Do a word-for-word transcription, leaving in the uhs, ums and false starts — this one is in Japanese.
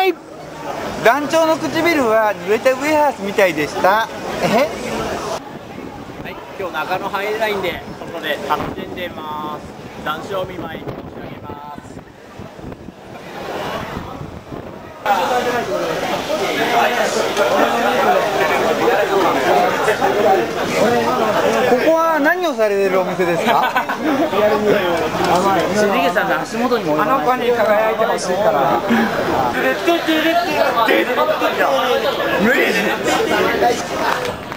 い。団長の唇は濡れたウエハースみたいでした。え？ はい、今日中野ハイラインで外で楽しんでいます。談笑見舞い申し上げます。 ここは何をされてるお店ですか？ しげさんの足元にもあの子に輝いてほしいから。無理。